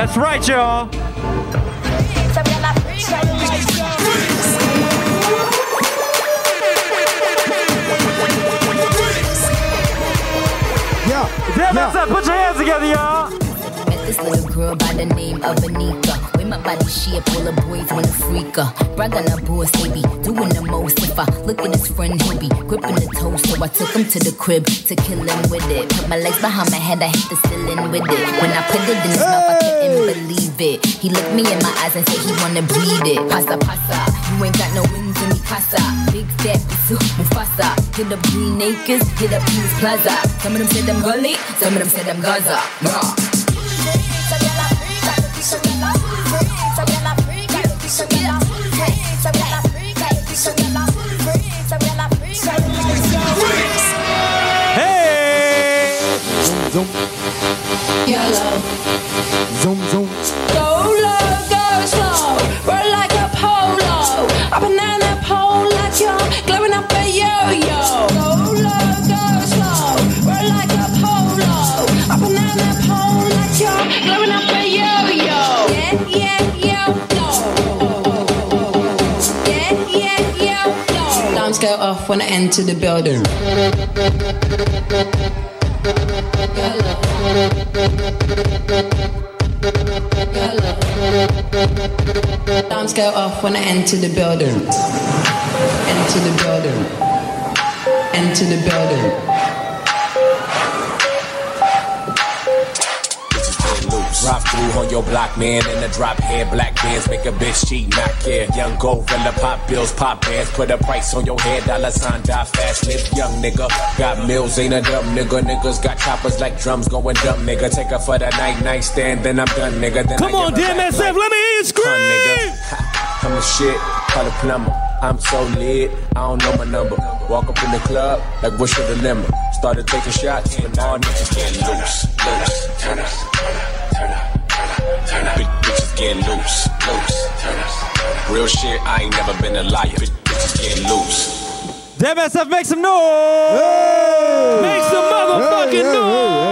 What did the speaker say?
That's right, y'all. Yeah. Put your hands together, y'all. Met this little girl by the name of Anika. With my body shape, all the boys wanna freak her. Brag on her boss, they be doing the most. If I look at his friend, he'll be gripping the toes. So I took him to the crib to kill him with it. Put my legs behind my head, I hit the ceiling with it. When I put it in his mouth, I couldn't believe it. He looked me in my eyes and said he wanna breathe it. Pasa, pasa, you ain't got no wings in me, casa. Big fat bisu, Mufasa. Hit up Green Acres, hit up Peace Plaza. Some of them said I'm gully, some of them said I'm Gaza. Nah. Hey! Zoom. Yellow. Zoom, zoom. Go low, go slow, roll like a polo. A banana pole like you're glowing up a yo-yo. Go low, go slow, roll like a polo. A banana pole like you're glowing up a yo-yo. Yeah, yo. Alarms go off when I enter the building. Alarms go off when I enter the building. Enter the building. Enter the building. Drop through on your block, man, in the drop head. Black bands make a bitch cheat, not care. Young gorilla, pop bills, pop bands. Put a price on your head, dollar sign, die fast. Live young nigga, got mills, ain't a dumb nigga. Niggas got choppers like drums going dumb, nigga. Take her for the night stand, then I'm done, nigga. Then Come on, DMSF, like, let me hear you scream. I'm the shit, call a plumber. I'm so lit, I don't know my number. Walk up in the club, like what's your dilemma? Started taking shots, but all niggas getting loose. Turn up. Bitches getting loose. Turn up. Real shit, I ain't never been a liar. Bitches getting loose. DMSF, make some noise! Hey! Make some motherfucking noise!